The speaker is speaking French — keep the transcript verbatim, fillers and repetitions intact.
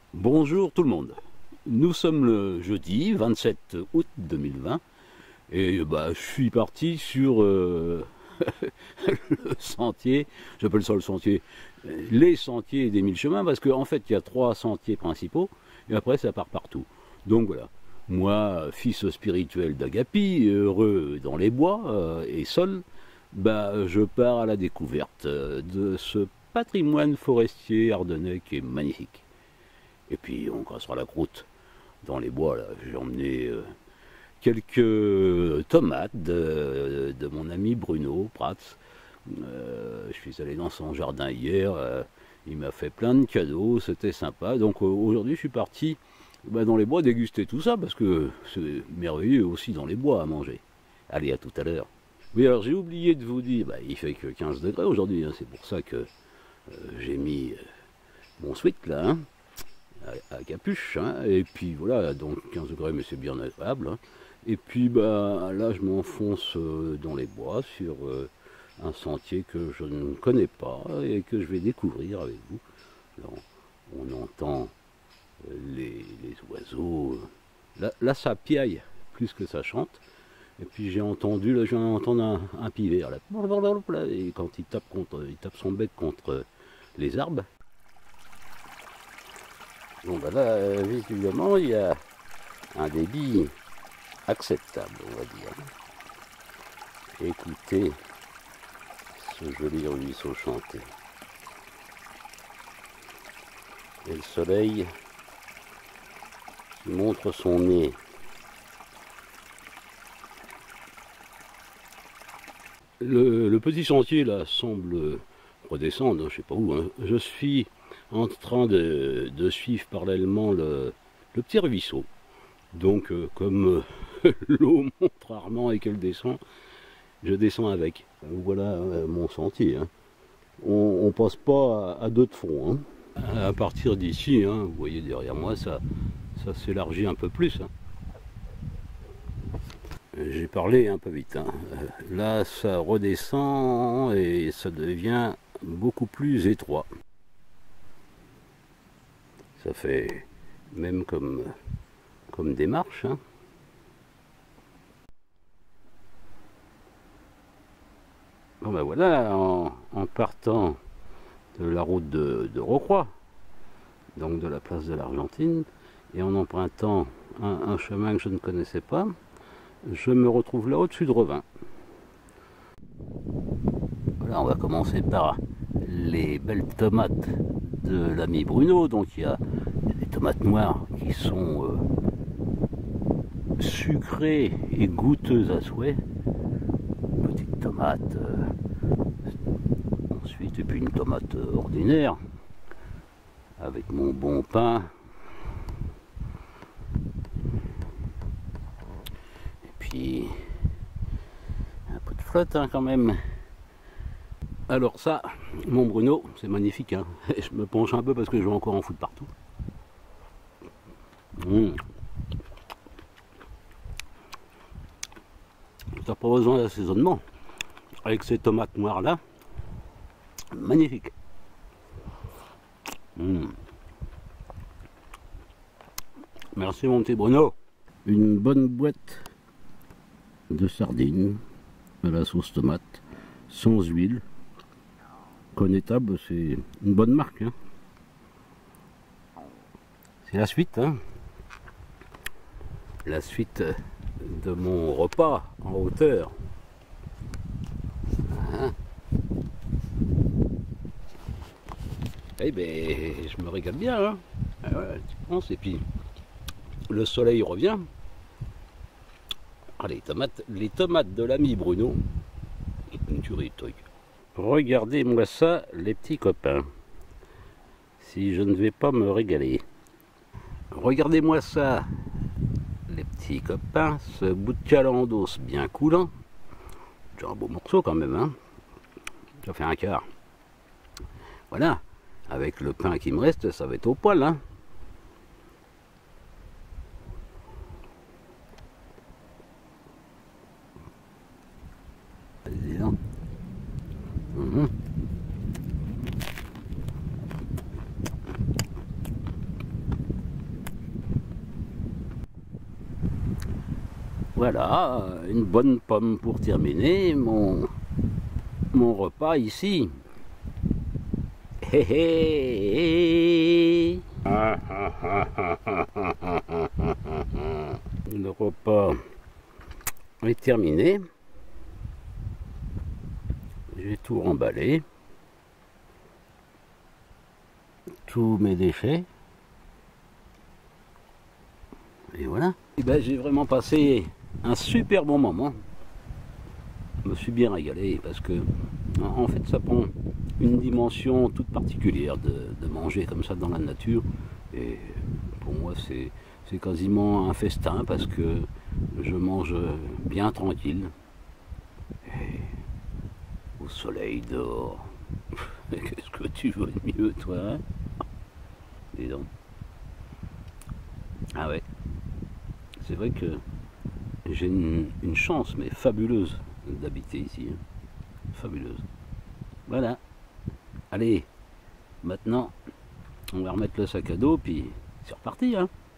Bonjour tout le monde. Nous sommes le jeudi vingt-sept août deux mille vingt et bah, je suis parti sur euh, le sentier, j'appelle ça le sentier, les sentiers des mille chemins parce qu'en en fait il y a trois sentiers principaux et après ça part partout. Donc voilà, moi, fils spirituel d'Agapi, heureux dans les bois euh, et seul, bah, je pars à la découverte de ce patrimoine forestier ardennais qui est magnifique. Et puis on cassera la croûte dans les bois. Là, j'ai emmené euh, quelques tomates de, de mon ami Bruno Prats. Euh, je suis allé dans son jardin hier. Euh, il m'a fait plein de cadeaux. C'était sympa. Donc euh, aujourd'hui, je suis parti bah, dans les bois déguster tout ça parce que c'est merveilleux aussi dans les bois à manger. Allez, à tout à l'heure. Oui, alors j'ai oublié de vous dire, bah, il fait que quinze degrés aujourd'hui. Hein, c'est pour ça que euh, j'ai mis euh, mon sweat là. Hein. À, à capuche, hein, et puis voilà, donc quinze degrés, mais c'est bien agréable. Hein. Et puis bah, là, je m'enfonce euh, dans les bois sur euh, un sentier que je ne connais pas et que je vais découvrir avec vous. Alors, on entend euh, les, les oiseaux. Là, là, ça piaille plus que ça chante. Et puis j'ai entendu, là, je viens d'entendre un, un pivert, là, et quand il tape, contre, il tape son bec contre les arbres. Bon ben là, euh, visiblement, il y a un débit acceptable, on va dire. Écoutez ce joli ruisseau chanté. Et le soleil qui montre son nez. Le, le petit sentier là semble redescendre, je sais pas où, hein. Je suis en train de, de suivre parallèlement le, le petit ruisseau. Donc euh, comme euh, l'eau monte rarement et qu'elle descend, je descends avec. Voilà euh, mon sentier. Hein. On ne passe pas à, à deux de front. Hein. À partir d'ici, hein, vous voyez derrière moi, ça, ça s'élargit un peu plus. Hein. J'ai parlé un peu vite. Hein. Là, ça redescend et ça devient beaucoup plus étroit. Ça fait même comme, comme des marches. Hein. Bon ben voilà, en, en partant de la route de, de Rocroi, donc de la place de l'Argentine, et en empruntant un, un chemin que je ne connaissais pas, je me retrouve là au-dessus de Revin. Voilà, on va commencer par les belles tomates de l'ami Bruno. Donc il y a des tomates noires qui sont euh, sucrées et goûteuses à souhait. Petite tomate. Euh, ensuite, et puis une tomate ordinaire avec mon bon pain. Et puis un peu de flotte hein, quand même. Alors ça, mon Bruno, c'est magnifique. Hein. Je me penche un peu parce que je vais encore en foutre partout. Mmh. T'as pas besoin d'assaisonnement. Avec ces tomates noires là, magnifique. Mmh. Merci mon petit Bruno. Une bonne boîte de sardines à la sauce tomate, sans huile. Connétable, c'est une bonne marque. Hein. C'est la suite. Hein. La suite de mon repas en hauteur. Hein. Eh ben, je me régale bien. Hein. Ah ouais, tu penses, et puis le soleil revient. Ah, les tomates, les tomates de l'ami Bruno. Une tuerie de trucs. Regardez-moi ça, les petits copains. Si je ne vais pas me régaler. Regardez-moi ça, les petits copains. Ce bout de calendos bien coulant. C'est un beau morceau quand même, hein. Ça fait un quart. Voilà. Avec le pain qui me reste, ça va être au poil, hein. Mmh. Voilà, une bonne pomme pour terminer mon, mon repas ici. Hé hé hé. Le repas est terminé. J'ai tout remballé. Tous mes déchets. Et voilà. Et ben, j'ai vraiment passé un super bon moment. Je me suis bien régalé parce que en fait ça prend une dimension toute particulière de, de manger comme ça dans la nature. Et pour moi c'est c'est quasiment un festin parce que je mange bien tranquille. Et au soleil dehors. Qu'est-ce que tu veux de mieux toi hein? Dis donc. Ah ouais. C'est vrai que j'ai une, une chance, mais fabuleuse, d'habiter ici. Hein. Fabuleuse. Voilà. Allez, maintenant, on va remettre le sac à dos, puis c'est reparti. Hein.